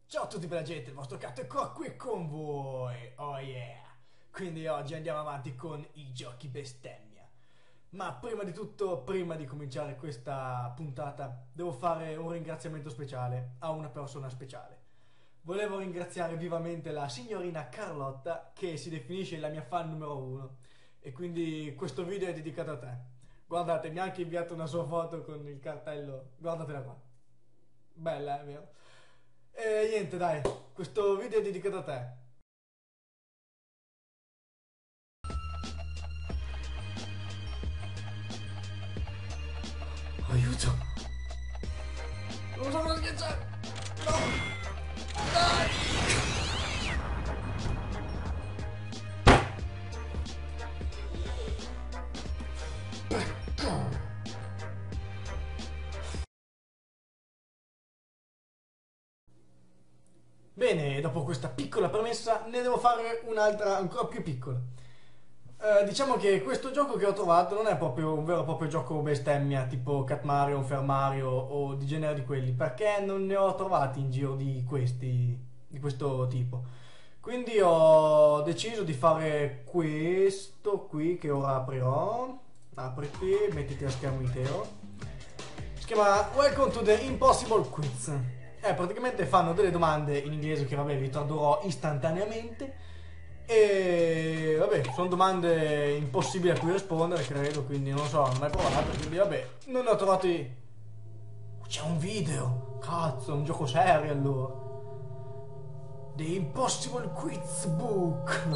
Ciao a tutti bella gente, il vostro Cat è qua qui con voi, oh yeah! Quindi oggi andiamo avanti con i giochi bestemmia. Ma prima di tutto, prima di cominciare questa puntata, devo fare un ringraziamento speciale a una persona speciale. Volevo ringraziare vivamente la signorina Carlotta, che si definisce la mia fan numero uno. E quindi questo video è dedicato a te. Guardate, mi ha anche inviato una sua foto con il cartello, guardatela qua. Bella, è vero? E niente, dai, questo video è dedicato a te. Aiuto! Non so come schiacciare! No! Dai! Bene, dopo questa piccola premessa ne devo fare un'altra ancora più piccola. Diciamo che questo gioco che ho trovato non è proprio un vero e proprio gioco bestemmia tipo Cat Mario, Fair Mario o di genere di quelli, perché non ne ho trovati in giro di questi, di questo tipo. Quindi ho deciso di fare questo qui che ora aprirò. Apriti, mettiti a schermo intero. Si chiama Welcome to the Impossible Quiz. Praticamente fanno delle domande in inglese che vabbè vi tradurrò istantaneamente. E vabbè, sono domande impossibili a cui rispondere, credo, quindi non so, non ho mai provato, quindi vabbè, non ne ho trovati. C'è un video! Cazzo, è un gioco serio allora. The Impossible Quiz Book.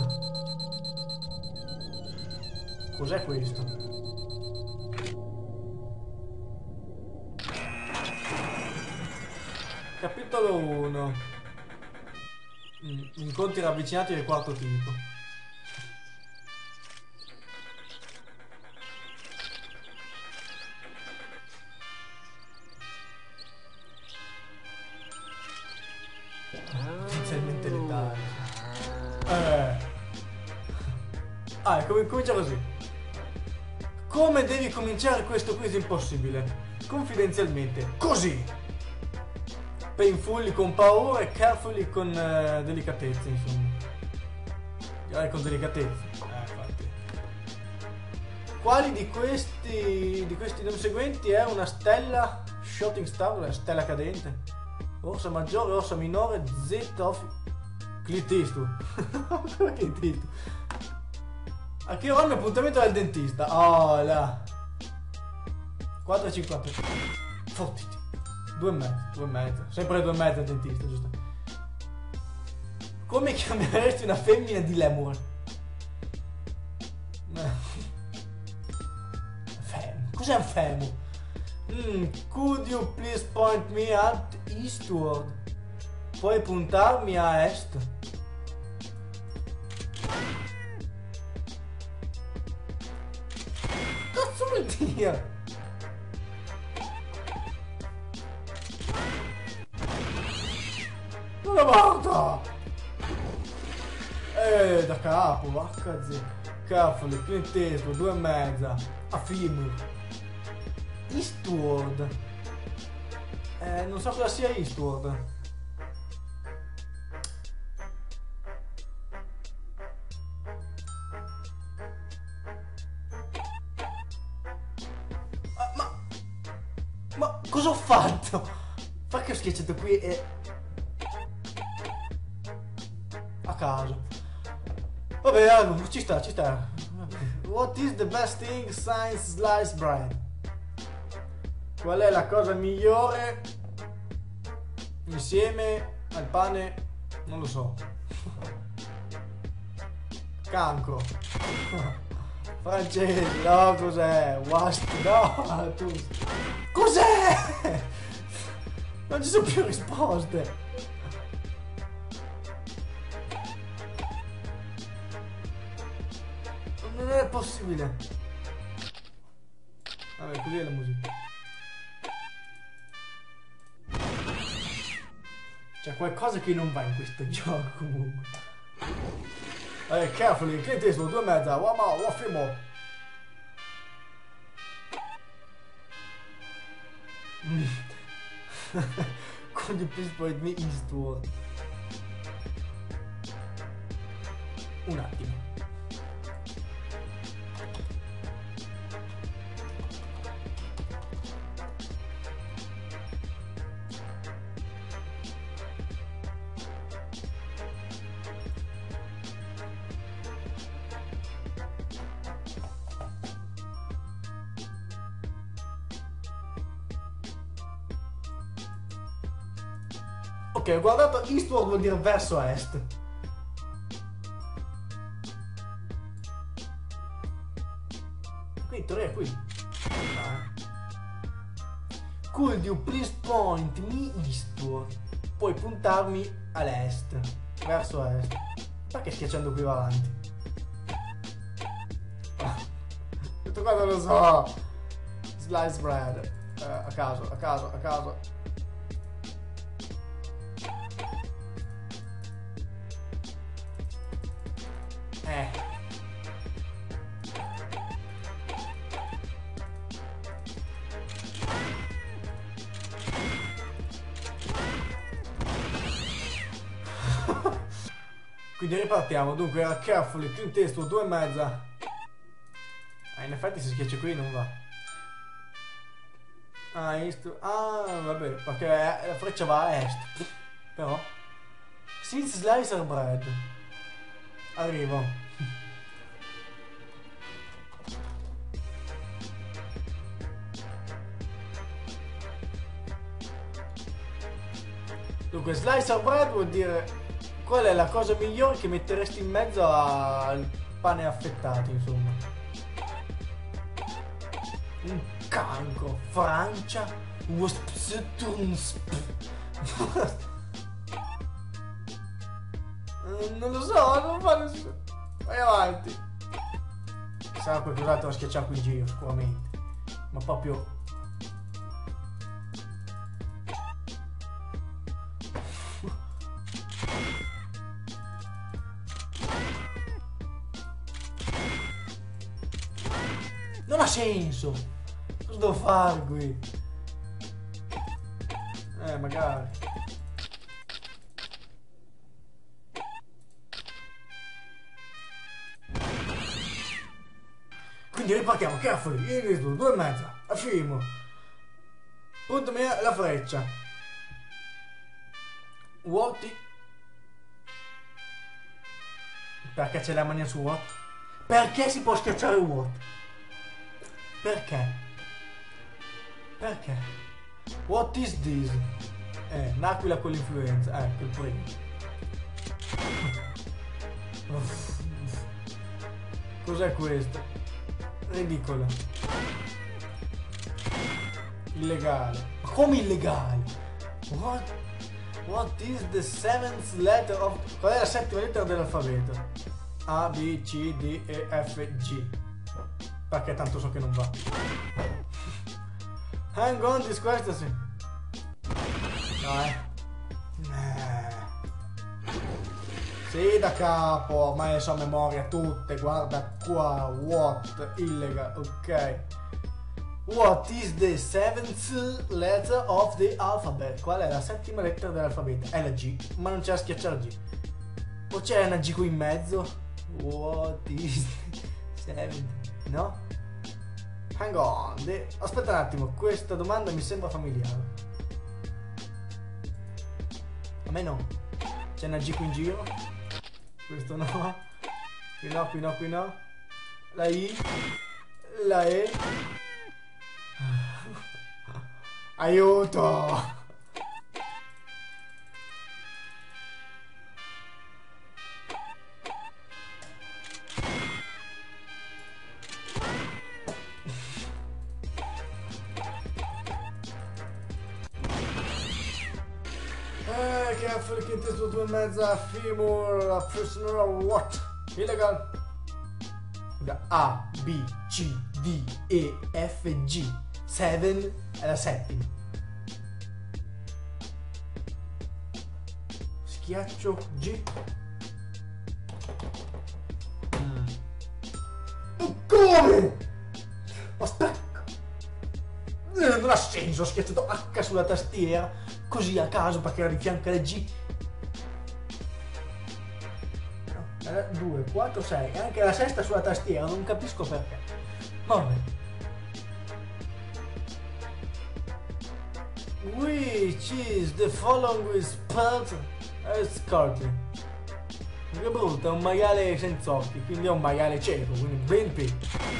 Cos'è questo? Capitolo 1. Incontri ravvicinati del quarto tipo. Potenzialmente letali. Comincia così. Come devi cominciare questo quiz impossibile? Confidenzialmente. Così. Painfully con paura e carefully con delicatezza, insomma. Direi con delicatezza. Infatti. Quali di questi non seguenti è una stella shooting star, una stella cadente? Orsa maggiore, orsa minore, Z of Clint Eastwood. Come Clint Eastwood? A che ora il mio appuntamento è al dentista? Oh là. 4,50. Fottiti. 2,5. 2,5. Sempre 2,5 al dentista, giusto? Come chiameresti una femmina di lemur? Fem. Cos'è un femur? Could you please point me at eastward? Puoi puntarmi a est? Cazzo vuol dire? Una volta! Da capo, vacca zia. Carefully, Clint Eastwood, 2,5. A Fibur. Eastward. Non so cosa sia Eastward. Ma cosa ho fatto? Fa che ho schiacciato qui e... a caso. Vabbè, ci sta, ci sta. What is the best thing since sliced bread? Qual è la cosa migliore insieme al pane? Non lo so. Cancro. Francese, no, cos'è? Wasp, no, tu. Cos'è? Non ci sono più risposte. Non è possibile. Vabbè, così è la musica. C'è qualcosa che non va in questo gioco comunque. Carefully, Clint Eastwood, 2,5. Wow, waffimo. Could you please point me eastward? Un attimo. Ok, ho guardato eastward vuol dire verso est. Qui, in teoria è qui. Could you please point me eastward? Puoi puntarmi all'est. Verso est. Perché schiacciando qui va avanti? Tutto qua non lo so. Slice bread. A caso, a caso, a caso. Quindi ripartiamo, dunque era carefully, Clint Eastwood, 2,5. In effetti se schiaccia qui non va. Vabbè, perché la freccia va a est. Però since slicer bread. Arrivo. Dunque slicer bread vuol dire qual è la cosa migliore che metteresti in mezzo al pane affettato, insomma. Un cancro, Francia, non lo so, non fa nessuno. Vai avanti. Sarà qualcos'altro da schiacciare qui in giro, sicuramente. Ma proprio... non ha senso! Cosa devo fare qui? Magari. Quindi ripartiamo, carefully, indietro, 2,5, affirmo. Puntami la freccia. What? Perché c'è la mania su what? Perché si può schiacciare what? Perché? Perché? What is this? Un'aquila con l'influenza. Ecco il primo. Cos'è questo? Ridicolo. Illegale. Ma come illegale? What is the seventh letter of... Qual è la settima lettera dell'alfabeto? A, B, C, D, E, F, G. Perché tanto so che non va. Hang on, this question. No, Sì, da capo, ormai so a memoria tutte, guarda qua, what, illegal, ok. What is the seventh letter of the alphabet? Qual è la settima lettera dell'alfabeto? È la G, ma non c'è a schiacciare G. O c'è una G qui in mezzo? What is the seventh? No? Hang on, aspetta un attimo, questa domanda mi sembra familiare. A me no. C'è una G qui in giro? Questo no. Qui no, qui no, qui no. La I. La E. Aiuto! Carefully, che testo 2,5, femur, prisoner of what? Illegal. A, B, C, D, E, F, G. 7 è la settima. Schiaccio G. Come? Aspetta. Non ha senso, ho schiacciato H sulla tastiera così a caso perché era di fianco alla G. No, era 2, 4, 6 e anche la sesta sulla tastiera, non capisco perché. Vabbè. Which is the following with spelt Scorpion? Che brutto, è un maiale senza occhi, quindi è un maiale cieco, quindi blind pig.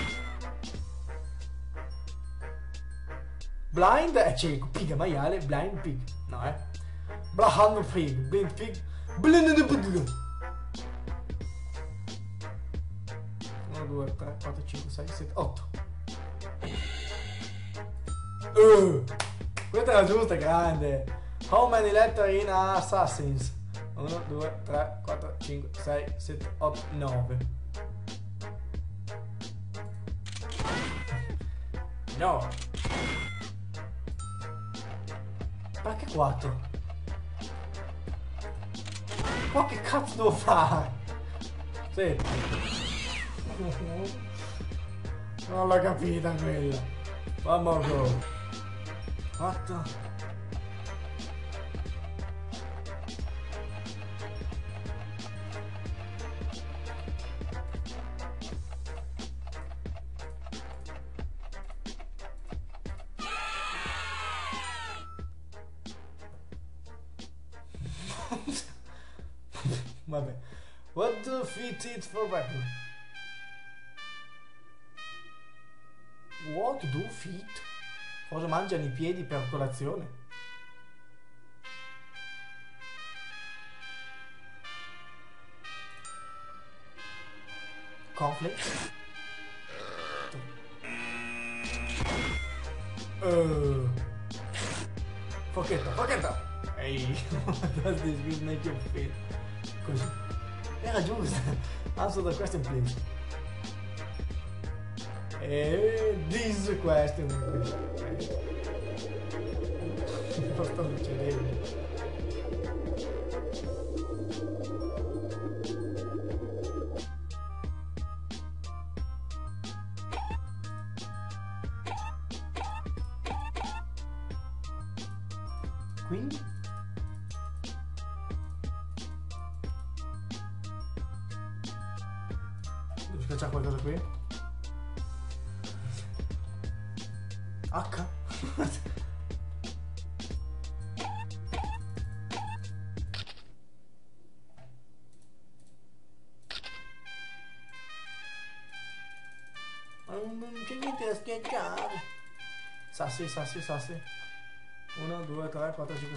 Blind è cieco, pig è maiale, blind pig. No, blind pig, blind pig, blind pig. 1, 2, 3, 4, 5, 6, 7, 8. Questa è la giusta, grande. How many letters in Assassins? 1, 2, 3, 4, 5, 6, 7, 8, 9. 9. Perché 4? Ma che cazzo devo fare? 7. Non l'ho capita quella. Vamos go. 4. Vabbè. What do feet eat for breakfast? What do feet? Cosa mangiano i piedi per colazione? Cornflakes? Forchetta! Ehi, does this will make you feel? Così. Era giusto. Answer the question, please. This question. Non sta succedendo. Quindi? Devo schiacciare qualcosa qui? H? Non c'è niente da schiacciare. Sassi. 1, 2, 3, 4, 5.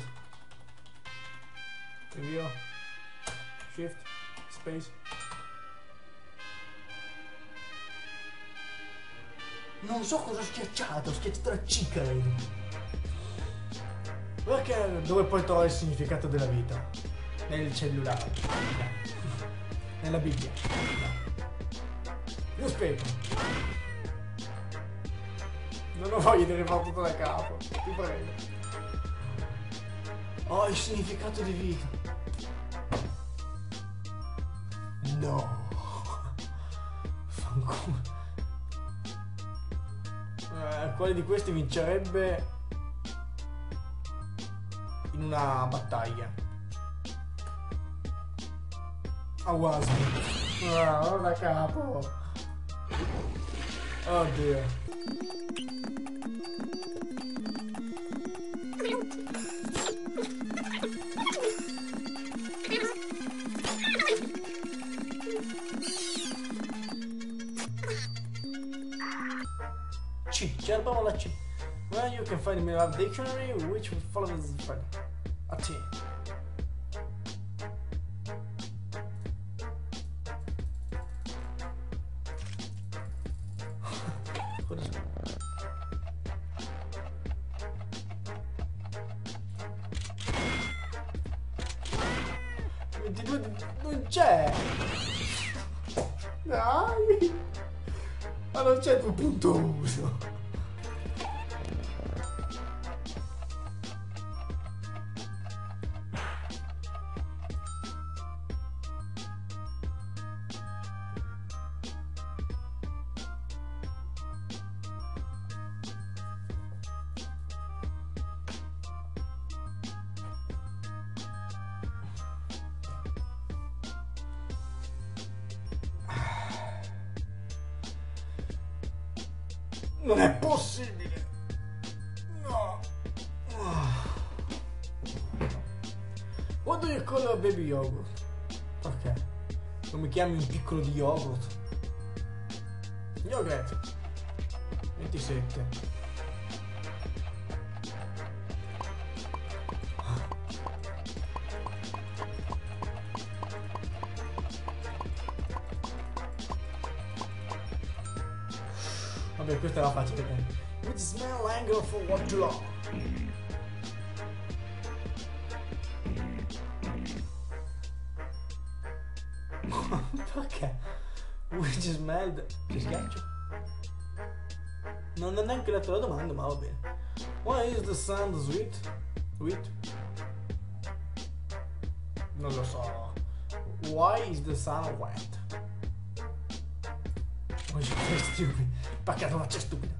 Invio. Shift. Space. Non so cosa ho schiacciato la C, credo. Perché dove puoi trovare il significato della vita? Nel cellulare. No. Nella Bibbia. No. Newspaper. Non ho voglia di rifare tutto da capo. Ti prego. Oh, il significato di vita. No. Fanculo. Quale di questi vincerebbe in una battaglia? Awasi. Ah, da capo. Oddio. C, cerchiamo la C. Where you can find me a dictionary which will follow this friend. A T. Non c'è. Dai. Ma non c'è il punto uso. Non è possibile. No. What do you call a baby yogurt? Ok. Non mi chiami un piccolo di yogurt? Yogurt. 27. Vabbè, questa è la facile. With smell anger for what you love. Perché? Which smell... Che schiaccio? Non ho neanche letto la domanda, ma va bene. Why is the sun sweet? Sweet? Non lo so. Why is the sun wet? Oh, è stupido. Perché la faccia stupida?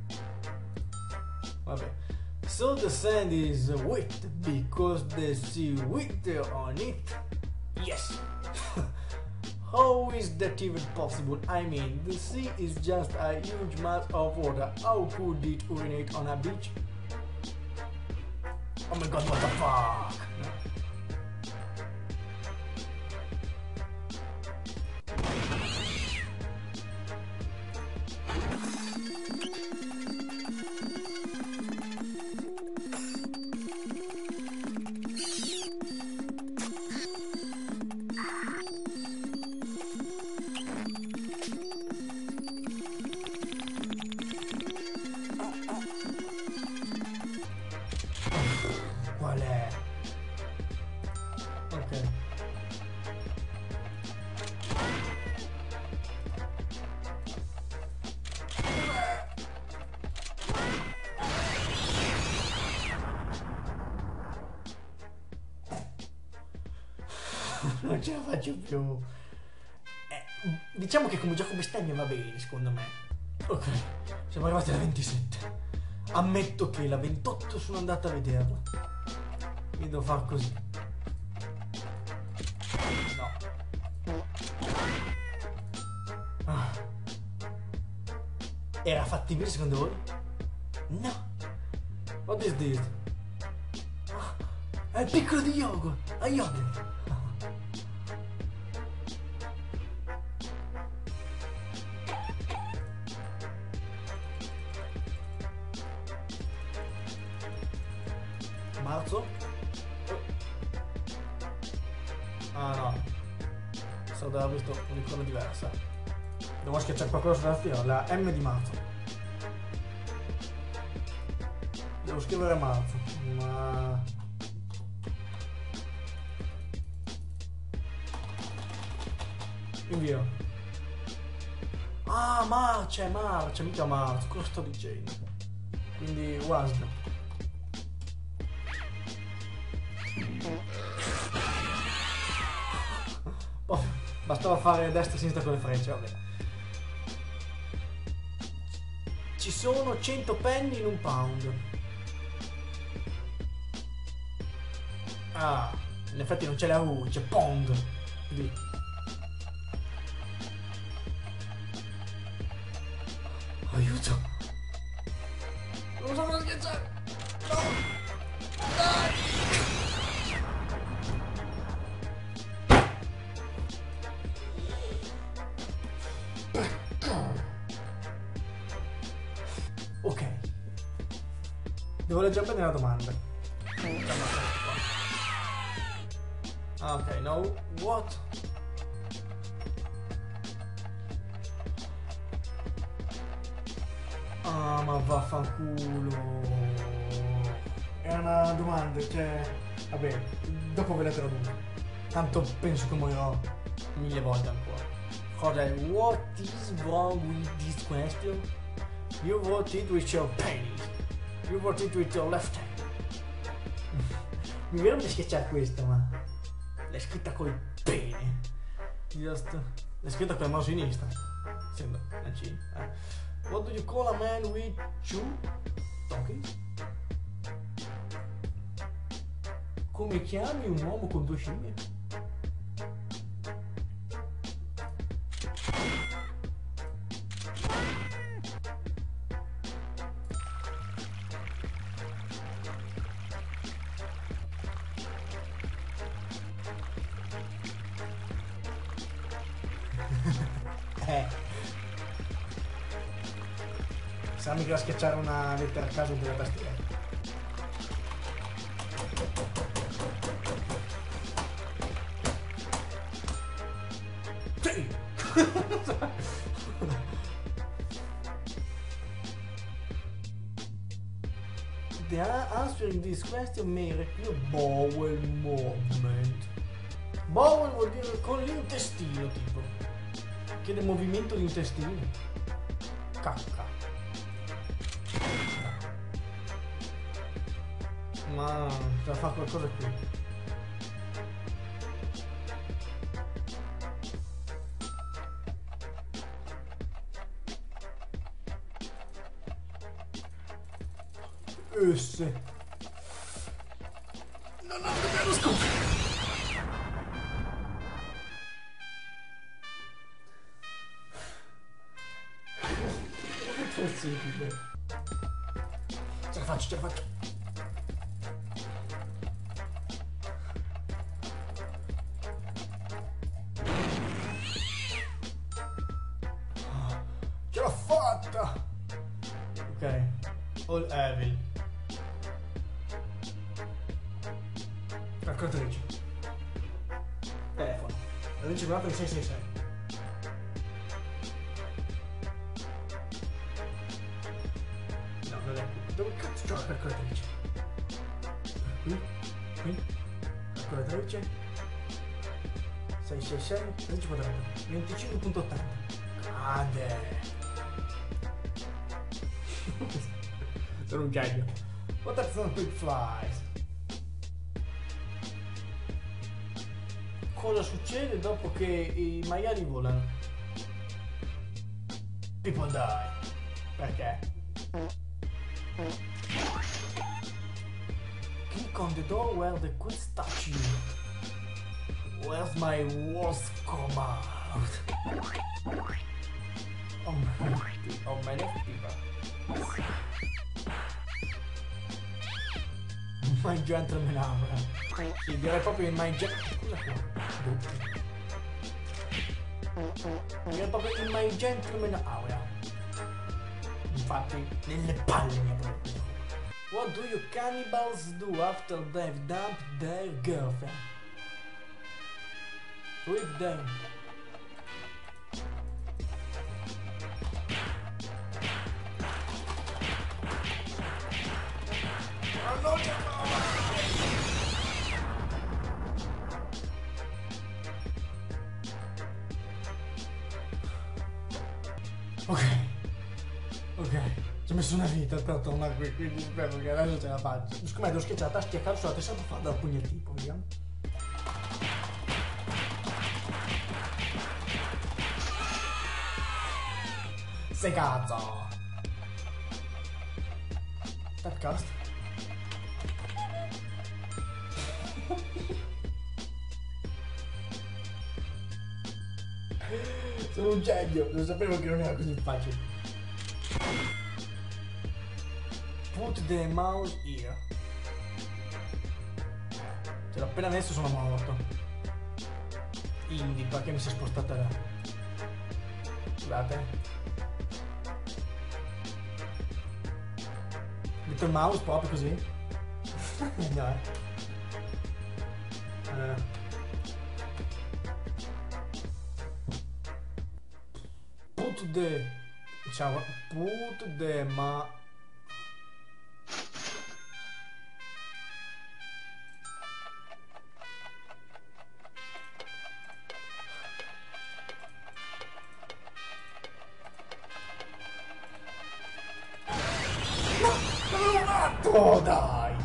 Vabbè. So the sand is wet because the sea water on it? Yes. How is that even possible? I mean, the sea is just a huge mass of water. How could it urinate on a beach? Oh my god, what the fuck? Qual è? Ok. Non ce la faccio più. Diciamo che come gioco bestemmia va bene, secondo me. Ok, siamo arrivati alla 27. Ammetto che la 28 sono andato a vederla. Mi devo far così. No. Ah. Era fattibile secondo voi? No. What is this? Ah, è il piccolo di yogurt. A yogurt. Marzo? Ah no, so dove ho visto un'icona diversa. Devo schiacciare qualcosa sulla tastiera, la M di marzo. Devo scrivere marzo, ma... Invio. Ah, marcia, mica marzo, cosa sto dicendo? Quindi WASD. Bastava fare destra e sinistra con le frecce, vabbè. Ci sono 100 penny in un pound. Ah, in effetti non c'è la U, c'è pound. Lì. Aiuto. Non so cosa schiacciare. No. Dai. Ok. Devo leggere bene la domanda. Ah, ok, no. What? Ah, ma vaffanculo. È una domanda, cioè... Vabbè, dopo ve la traduco. Tanto penso che morirò 1000 volte ancora. Cosa è? What is wrong with this question? You wrote it with your penny. You wrote it with your left hand. Mi viene da schiacciare questa, ma... L'hai scritta col pene. Just... L'hai scritta con la mano sinistra. Essendo una C. What do you call a man with two donkeys? Come chiami un uomo con due scimmie? Sarà mica da schiacciare una lettera a caso della tastiera. Sì! The answering this question may require bowel movement. Bowel vuol dire con l'intestino, tipo. Chiede movimento di intestino. Cacca. Ma da fare qualcosa qui. Non ho nemmeno scoperto. Possibile. Ce la faccio, ce la faccio. Ce l'ho fatta. Ok. All evil. Calcolatrice. Telefono. La luce guardata di 666. Dove cazzo c'ho la calcolatrice? Qui? Calcolatrice 666 13 quadrato 25.80. Grande. Sono un genio. What are some quick flies? Cosa succede dopo che i maiali volano? People die. Perché? Click on the door where the quiz statue. Where's my worst come out? Oh my left people. My gentleman aura. Sì, direi proprio in my gentleman. Direi proprio in my gentleman aura. Infatti, nelle palle mi ha proprio. What do you cannibals do after they've dumped their girlfriend? Rip them. Ok, ci ho messo una vita per tornare qui, quindi spero che adesso ce la faccio. Secondo me devo schiacciare la tastiera calcio sulla testa per fare dal pugno tipo, vediamo. Sei cazzo! Tapcast. Sono un genio, lo sapevo che non era così facile. Put the mouse here. Ce l'ho appena messo, sono morto. Indica che mi si è spostata là. Scusate. Metto il mouse proprio così. No, Put the, diciamo, put the oh dai!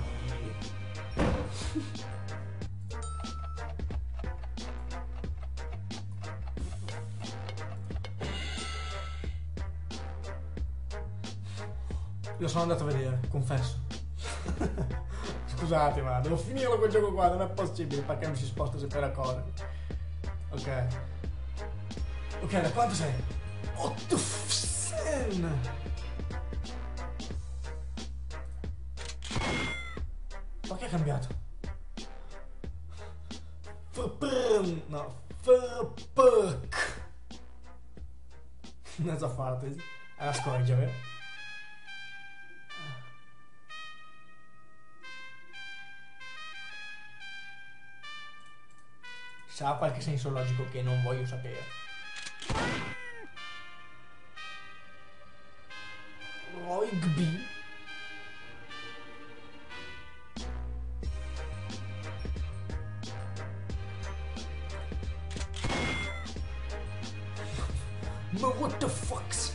Io sono andato a vedere, confesso. Scusate, ma devo finirlo quel gioco qua, non è possibile perché mi si sposta sempre la cosa. Ok. Ok, da quanto sei? 8 sen! Ma che è cambiato? No, non so farti. È la scorgia, vero? Sarà qualche senso logico che non voglio sapere. Roigby. Ma what the fucks?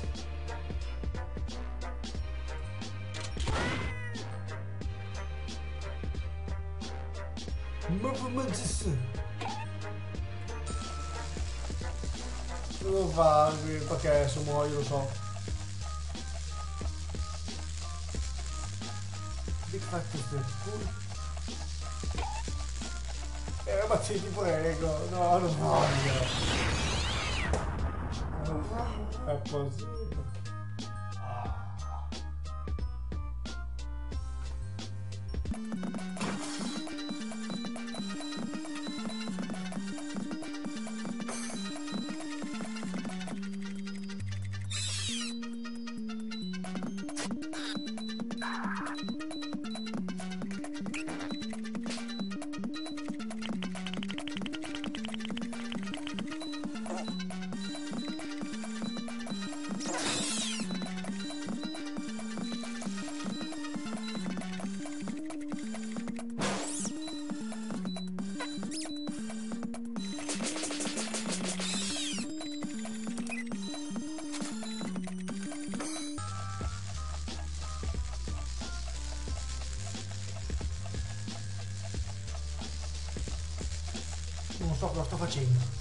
Devo farvi perché adesso muoio, lo so. Big Fat is the cool. Ragazzi, ti prego, no, non voglio. È possibile. Non so cosa sto facendo.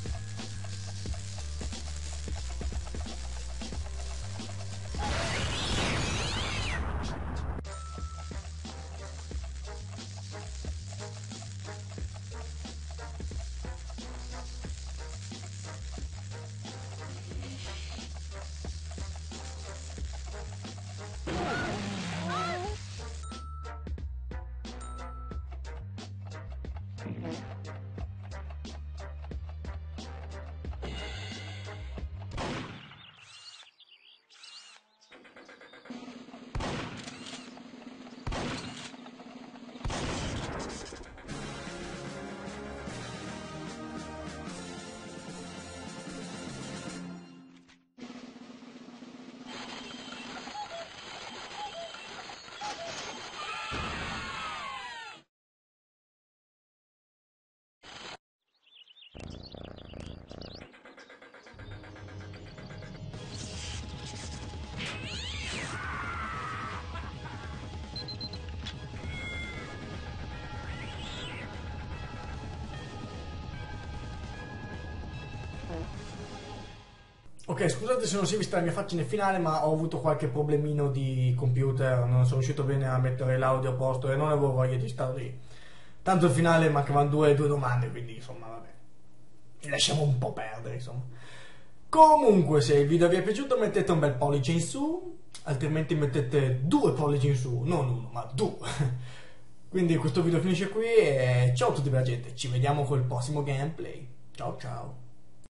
Ok, scusate se non si è vista la mia faccia nel finale, ma ho avuto qualche problemino di computer, non sono riuscito bene a mettere l'audio a posto e non avevo voglia di stare lì. Tanto il finale mancavano due domande, quindi insomma vabbè, lasciamo un po' perdere insomma. Comunque se il video vi è piaciuto mettete un bel pollice in su, altrimenti mettete 2 pollici in su, non uno ma 2. Quindi questo video finisce qui e ciao a tutti bella gente, ci vediamo col prossimo gameplay. Ciao ciao.